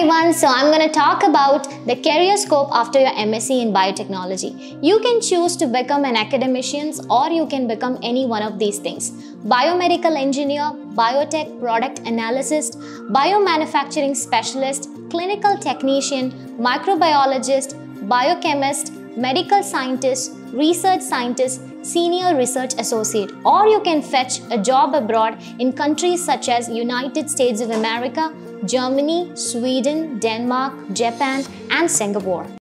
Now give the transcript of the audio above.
everyone, so I'm going to talk about the career scope after your MSc in biotechnology. You can choose to become an academician or you can become any one of these things. Biomedical engineer, biotech product analyst, biomanufacturing specialist, clinical technician, microbiologist, biochemist, medical scientist, research scientist, senior research associate, or you can fetch a job abroad in countries such as United States of America, Germany, Sweden, Denmark, Japan and Singapore.